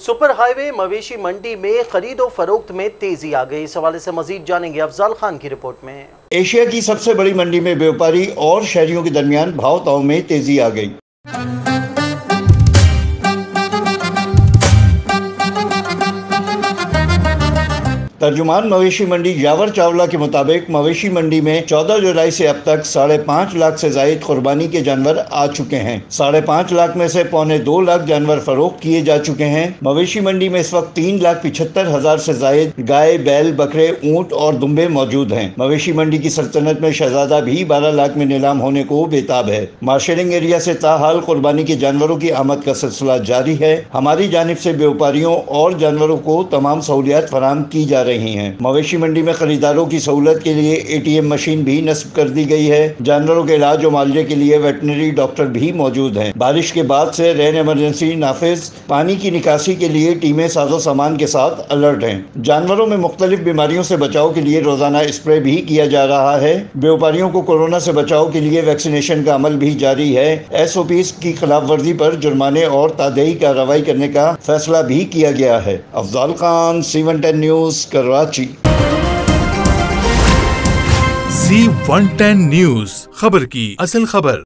Super highway मवेशी मंडी में खरीद और फरोख्त में तेजी आ गई। इस हवाले से मजीद जानेंगे अफजल खान की रिपोर्ट में। एशिया की सबसे बड़ी मंडी में व्यापारी और शहरियों के दरमियान भाव ताव में तेजी आ गई। तर्जुमान मवेशी मंडी यावर चावला के मुताबिक मवेशी मंडी में 14 जुलाई से अब तक 5.5 लाख से जायद कुर्बानी के जानवर आ चुके हैं। 5.5 लाख में से 1.25 लाख जानवर फरोख्त किए जा चुके हैं। मवेशी मंडी में इस वक्त 3,75,000 से जायद गाय, बैल, बकरे, ऊंट और दुम्बे मौजूद हैं। मवेशी मंडी की सल्तनत में शहजादा भी 12 लाख में नीलाम होने को बेताब है। मार्शलिंग एरिया से ताहाल कुर्बानी के जानवरों की आमद का सिलसिला जारी है। हमारी जानिब से व्यापारियों और जानवरों को तमाम सहूलियात फराहम की जा रही हैं। मवेशी मंडी में खरीदारों की सहूलत के लिए ATM मशीन भी नस्ब कर दी गई है। जानवरों के इलाज और मुआवजे के लिए वेटनरी डॉक्टर भी मौजूद हैं। बारिश के बाद से रेन इमरजेंसी नाफिज, पानी की निकासी के लिए टीमें साजो सामान के साथ अलर्ट हैं। जानवरों में मुख्तलिफ बीमारियों से बचाव के लिए रोजाना स्प्रे भी किया जा रहा है। व्यापारियों को कोरोना से बचाव के लिए वैक्सीनेशन का अमल भी जारी है। SOPs की खिलाफ वर्जी पर जुर्माने और तादई कार्रवाई करने का फैसला भी किया गया है। Afzal Khan, C110 news, Karachi. C110 news, खबर की असल खबर।